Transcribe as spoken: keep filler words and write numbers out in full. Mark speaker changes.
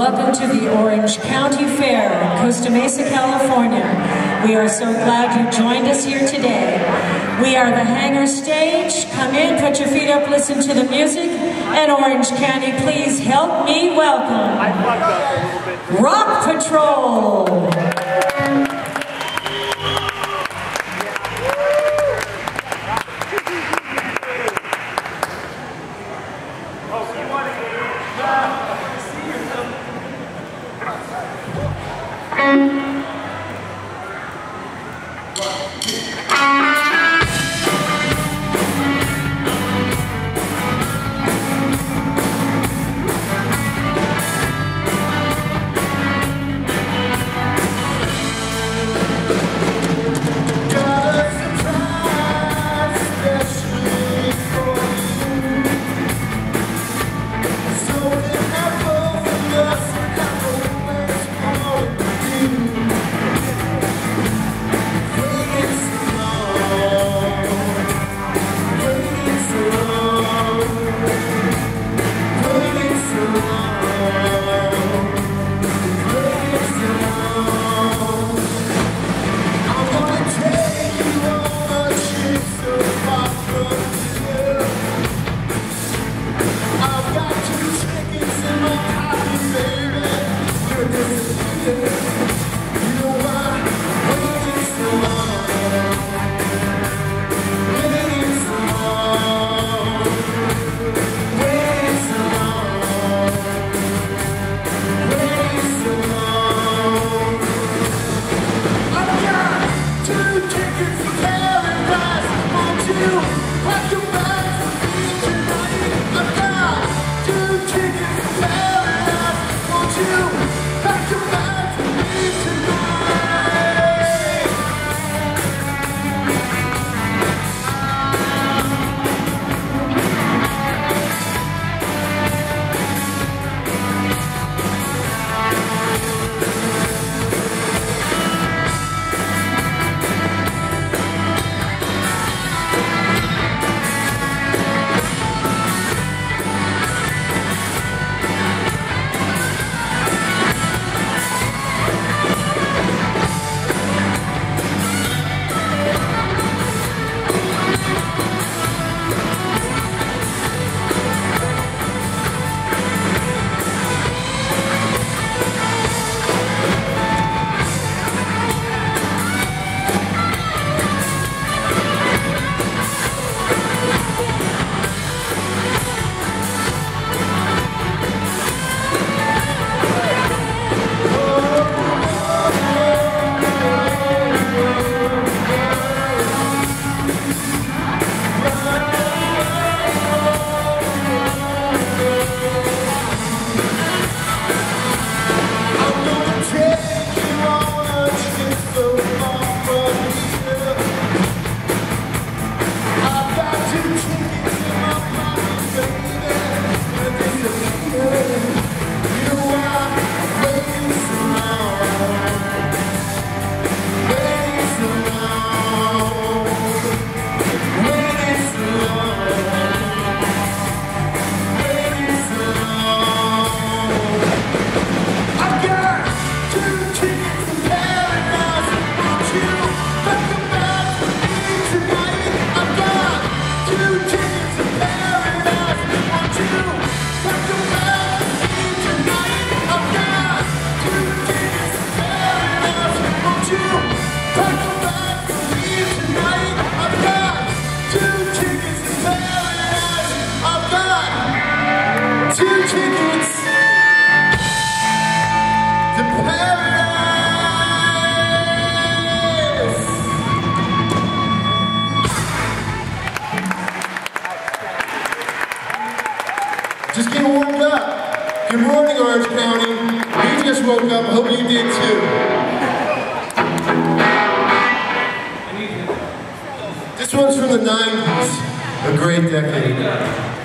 Speaker 1: welcome to the Orange County Fair in Costa Mesa, California. We are so glad you joined us here today. We are the Hangar Stage. Come in, put your feet up, listen to the music. And Orange County, please help me welcome Rock Patrol.
Speaker 2: Just getting warmed up. Good morning, Orange County. We just woke up. Hope you did too. This one's from the nineties, a great decade.